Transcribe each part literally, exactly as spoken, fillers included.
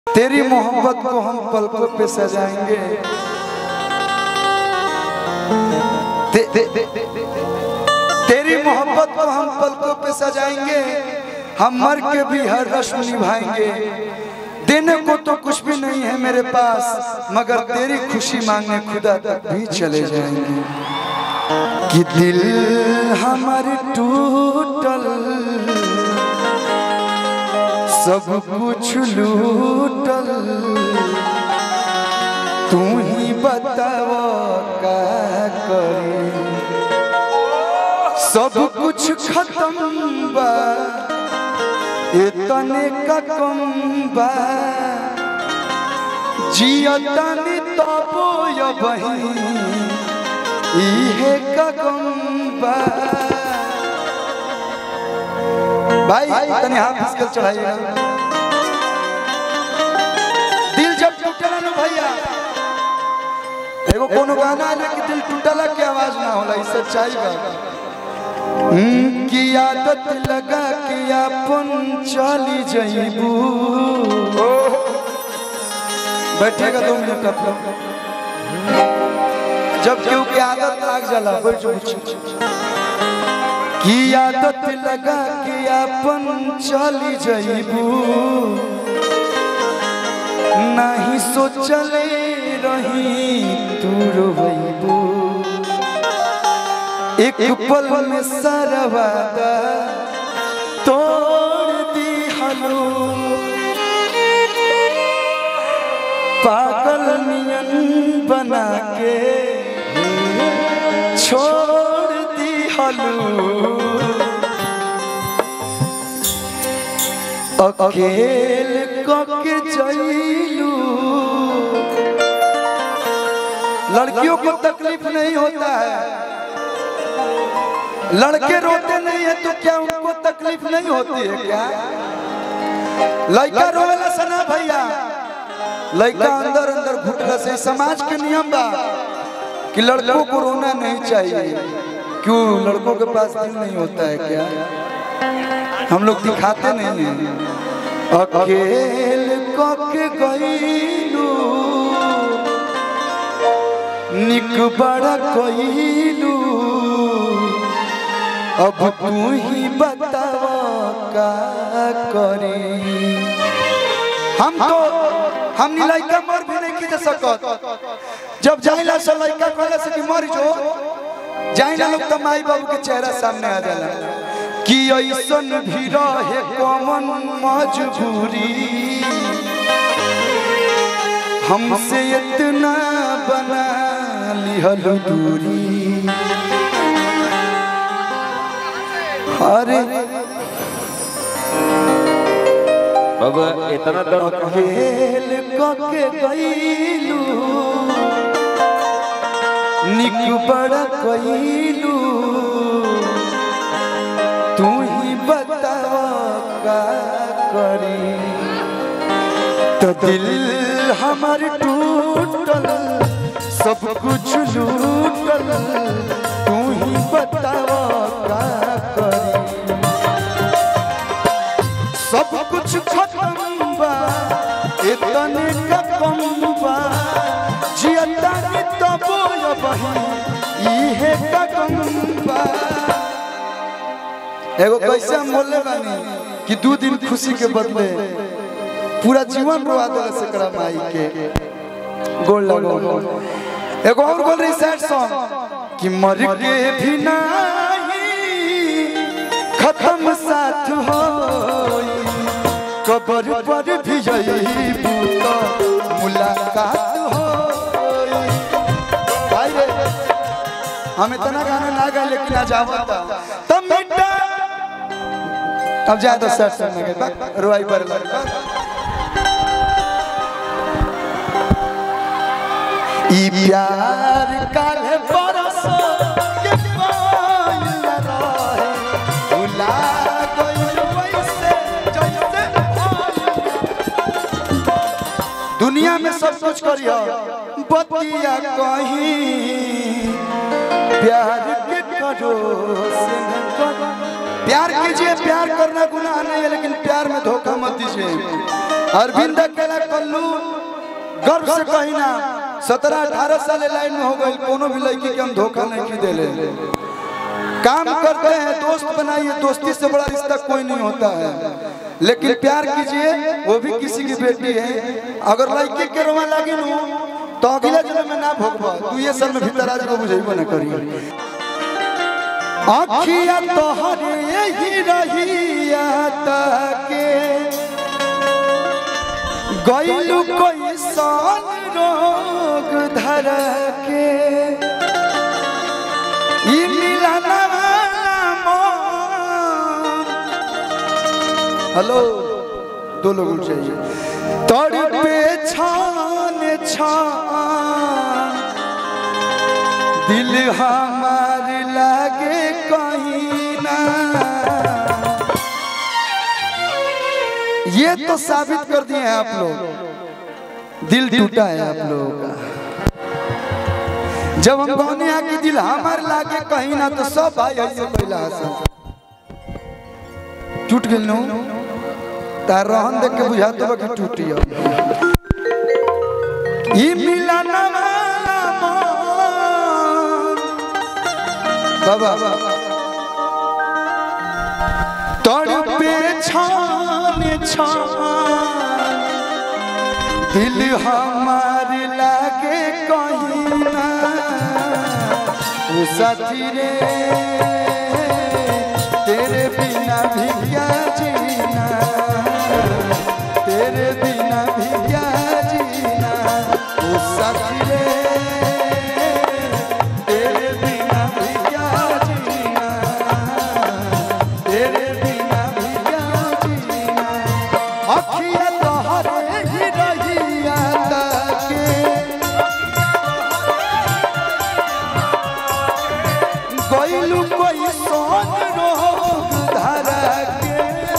तेरी मोहब्बत को हम पलकों पे सजाएंगे, ते, ते, ते, ते, ते, तेरी मोहब्बत को हम पलकों पे सजाएंगे, हम मर के भी हर रस्म निभाएंगे। देने को तो कुछ भी नहीं है मेरे पास, मगर तेरी खुशी मांगने खुदा तक भी चले जाएंगे। कि दिल हमारी टूटल, सब कुछ लूटल, तू ही बताओ क्या करे। सब कुछ खत्म बा, इतने का कम बा, जियतनी तबो या बही इहे का कम बा। भाई तनी हाथ मुश्किल चढ़ाइएगा। दिल जब टूटला ना भैया, एगो कोनो गाना है ना कि दिल टूटला की आवाज ना होला, ई सच्चाई बा। की आदत लगा के अपन चली जाइबू। बैठेगा दो मिनट अपना, जब क्यों की आदत लग जाला बैठ की आदत लगा के अपन चली जाइबू। नहीं सोचले रही तू रोइबू, एक पल में सारा वादा तोड़ दी हलो। पागल मियन बना के छोड़ दी हलो। अकेल के चलू। लड़कियों को तकलीफ नहीं होता है, लड़के रोते नहीं है तो क्या उनको तकलीफ नहीं होती है क्या? लड़का रोवेला सना भैया, लड़का अंदर अंदर घुटला से। समाज के नियम बा कि लड़कों को रोना नहीं चाहिए। क्यों? लड़कों के पास दिल नहीं होता है क्या? हम लोग दिखाते नहीं हैं। अकेल के गईलू, निक बड़ा कईलू। अब तू ही बताओ क्या करे। हम तो हम लड़का मर भी नहीं की सकत। जब जाइला से लड़का कहला से कि मर जो जाइला लोग तो माई बाबू के चेहरा सामने आ जाला कि ऐसन भी रहे कौन मजबूरी, हमसे इतना बना लिहल दूरी। अरे बाबा इतना दर्द खेल के गईलू, निक बड़ा कईलू। तू ही बताओ क्या करी। तो दिल हमार टूटल, सब कुछ लूटल, तू ही बताओ क्या करी। सब कुछ खत्म बा, इतने का कम बा, जियतनी तबो या बही इहे का कम बा। एगो कैसे हम बोले बानी कि दो दिन खुशी के बदले पूरा जीवन रोआ देला से करा माई के गोल लगो। एगो और बोल रही सैड सॉन्ग कि मर के भी नहीं खत्म साथ होई, कबर पर भी जाइबू तो मुलाकात होई। भाई रे हम इतना गाना ना गा लेकिन आज आवता तब मिटा। अब जा दो सर सर में गए रोई पर लड़का। ई प्यार काले बरसो के पायल रहे, भुला गइल वैसे जैसे दुनिया में सब कुछ करियो बतिया कहीं, प्यार के करो से न करो। प्यार कीजिए, प्यार करना गुनाह नहीं है, लेकिन प्यार में धोखा मत दीजिए। अरविंद अकेला कल्लू गर्व से कही ना सत्रह अठारह साल लाइन में हो गई कोनो भी लड़की के हम धोखा नहीं की देले काम करते हैं दोस्त बनाइए दोस्ती से बड़ा रिश्ता कोई नहीं होता है लेकिन प्यार कीजिए वो भी किसी की बेटी है अगर लड़की के रोवा लगी नु तो अगले जन्म में ना भोगबा तू ये साल में भीतर आज को बुझेबो ना करिए आँखिया तोहरे यही रहिया ताके गइलू कोई सन रोग धर के ई मिलना हेलो दो लोग चाहिए तोड़ पे छान छान दिल हमार लागे कहीं ना ये तो साबित कर दिए हैं आप लोग दिल टूटा है आप लोगों का जब हम कहने हैं कि दिल हमार लागे कहीं ना तो सब भाई ऐसे पहला हंस टूट गई नो तार रहन देख के बुझाते बा कि टूटी ई मिलन वाला बाबा तड़पे छान छान दिल हमार लागे कहीं ना वो साथी रे तेरे बिना भी क्या जीना तेरे बिना भी क्या जीना वो साथी रे तेरे बिना भी क्या जीना तेरे बिना भी क्या जीना अखिया तोहरे ही रहिया ताके गइलू कोई सोन रोग धरा के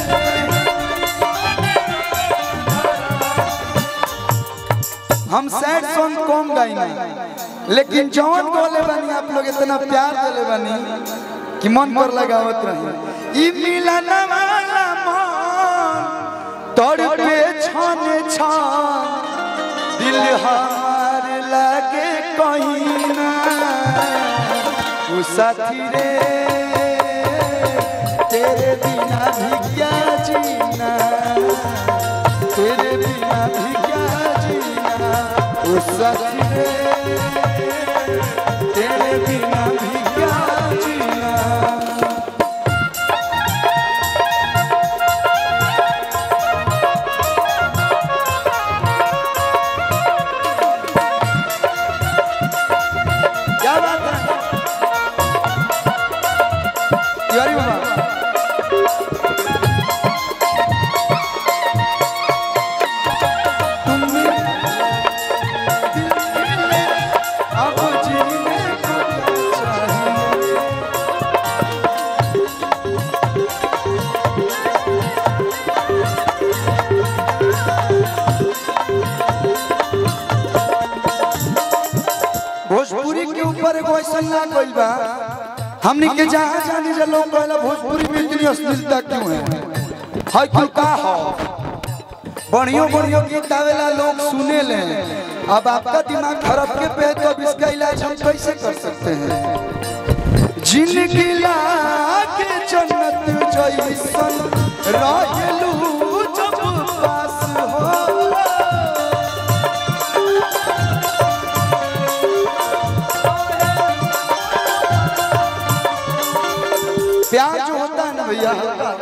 हम सैड सॉन्ग कम गाई नहीं लेकिन जवान बोले बनी आप लोग इतना प्यार देले बनी कि मन पर लगावत रही ई मिलन वाला मन तड़पे छान छान दिल हमार लागे कहीं ना वो साथी रे तेरे बिना भी क्या जीना तेरे बिना भी क्या जीना वो साथी रे तेरे बिना भी क्या जीना क्या बात है यारी बाबा भोजपुरी के ऊपर एगो ऐसा ना कोई बा हमनी के जहाँ जाने जा लोग कहला भोजपुरी में इतनी अश्लीलता क्यों है है क्यों का हो बढ़ियों बढ़ियों गीत आवेला लोग सुने ले अब आपका दिमाग खराब के पे तो अब इसका इलाज हम कैसे कर सकते हैं जिंदगी लागे जन्नत जैसन रहेलू जब पास हो प्यार जो होता है ना भैया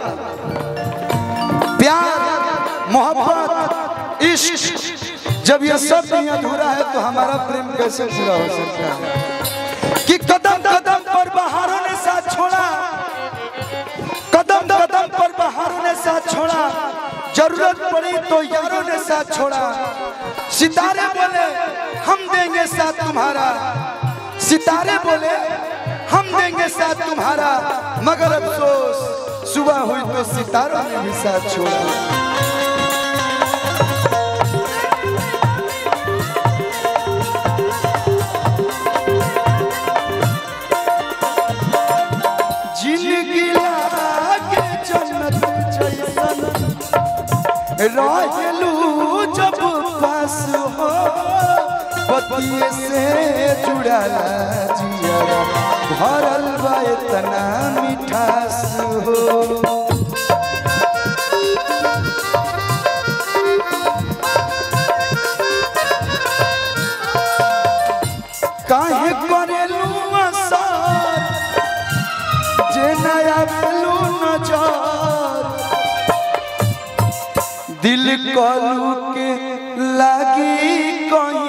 प्यार मोहब्बत इश्क जब ये सब नहीं अधूरा है तो हमारा प्रेम कैसे पूरा हो सकता है कि कदम कदम पर बहारों ने साथ छोड़ा कदम कदम पर बहारों ने साथ छोड़ा जरूरत पड़ी तो यारों ने साथ छोड़ा सितारे बोले हम देंगे साथ तुम्हारा सितारे बोले हम देंगे साथ तुम्हारा मगर अफसोस सुबह हुई तो सितारों ने भी साथ छोड़ा जिंदगी लागे जन्नत जैसन रहेलू खास हो पतिये से जुड़ाला जियारा भरल बा इतना मिठास हो। काहे करेलू असर जे नया पेलू नजर दिल कलू के लागी कहीं